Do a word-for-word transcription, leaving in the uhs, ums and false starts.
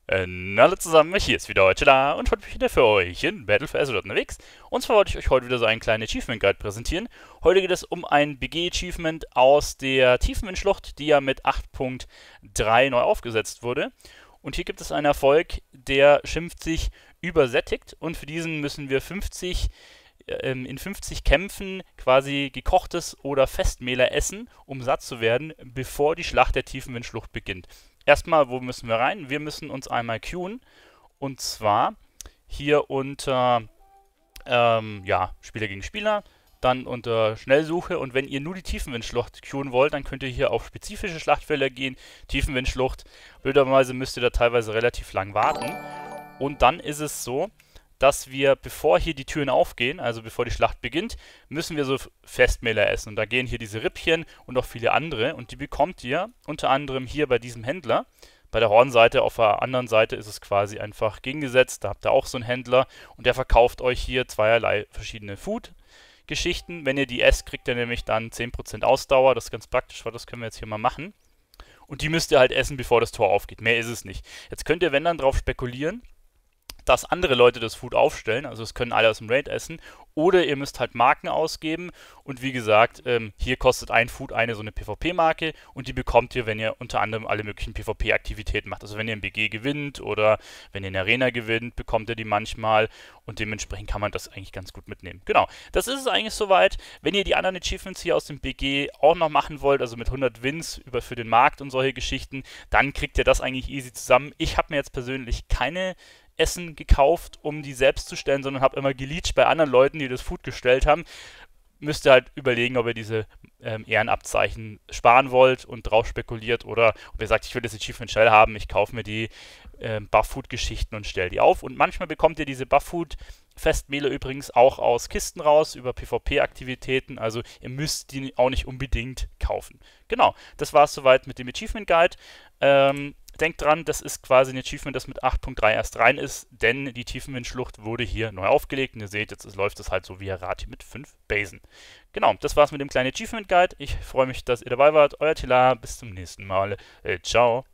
Äh, na alle zusammen, hier ist wieder Chilla und heute bin ich wieder für euch in Battle for Azeroth unterwegs. Und zwar wollte ich euch heute wieder so einen kleinen Achievement Guide präsentieren. Heute geht es um ein B G-Achievement aus der Tiefenwindschlucht, die ja mit acht Punkt drei neu aufgesetzt wurde. Und hier gibt es einen Erfolg, der schimpft sich übersättigt und für diesen müssen wir fünfzig ähm, in fünfzig Kämpfen quasi gekochtes oder Festmehler essen, um satt zu werden, bevor die Schlacht der Tiefenwindschlucht beginnt. Erstmal, wo müssen wir rein? Wir müssen uns einmal queuen. Und zwar hier unter ähm, ja, Spieler gegen Spieler, dann unter Schnellsuche. Und wenn ihr nur die Tiefenwindschlucht queuen wollt, dann könnt ihr hier auf spezifische Schlachtfelder gehen. Tiefenwindschlucht. Blöderweise müsst ihr da teilweise relativ lang warten. Und dann ist es so, dass wir, bevor hier die Türen aufgehen, also bevor die Schlacht beginnt, müssen wir so Festmehler essen. Und da gehen hier diese Rippchen und auch viele andere. Und die bekommt ihr unter anderem hier bei diesem Händler. Bei der Hornseite, auf der anderen Seite ist es quasi einfach gegengesetzt. Da habt ihr auch so einen Händler und der verkauft euch hier zweierlei verschiedene Food-Geschichten. Wenn ihr die esst, kriegt ihr nämlich dann zehn Prozent Ausdauer. Das ist ganz praktisch, weil das können wir jetzt hier mal machen. Und die müsst ihr halt essen, bevor das Tor aufgeht. Mehr ist es nicht. Jetzt könnt ihr, wenn dann, drauf spekulieren, dass andere Leute das Food aufstellen, also es können alle aus dem Raid essen, oder ihr müsst halt Marken ausgeben und wie gesagt, ähm, hier kostet ein Food eine so eine PvP-Marke und die bekommt ihr, wenn ihr unter anderem alle möglichen PvP-Aktivitäten macht. Also wenn ihr im B G gewinnt oder wenn ihr in der Arena gewinnt, bekommt ihr die manchmal und dementsprechend kann man das eigentlich ganz gut mitnehmen. Genau, das ist es eigentlich soweit. Wenn ihr die anderen Achievements hier aus dem B G auch noch machen wollt, also mit hundert Wins über für den Markt und solche Geschichten, dann kriegt ihr das eigentlich easy zusammen. Ich habe mir jetzt persönlich keine Essen gekauft, um die selbst zu stellen, sondern habe immer geleached bei anderen Leuten, die das Food gestellt haben. Müsst ihr halt überlegen, ob ihr diese ähm, Ehrenabzeichen sparen wollt und drauf spekuliert oder ob ihr sagt, ich will das Achievement schnell haben, ich kaufe mir die ähm, Buff-Food-Geschichten und stelle die auf. Und manchmal bekommt ihr diese Buff-Food-Festmehle übrigens auch aus Kisten raus, über PvP-Aktivitäten, also ihr müsst die auch nicht unbedingt kaufen. Genau, das war es soweit mit dem Achievement Guide. Ähm, Denkt dran, das ist quasi ein Achievement, das mit acht Punkt drei erst rein ist, denn die Tiefenwindschlucht wurde hier neu aufgelegt und ihr seht, jetzt läuft es halt so wie Herati mit fünf Basen. Genau, das war's mit dem kleinen Achievement Guide. Ich freue mich, dass ihr dabei wart. Euer Tila, bis zum nächsten Mal. Äh, ciao.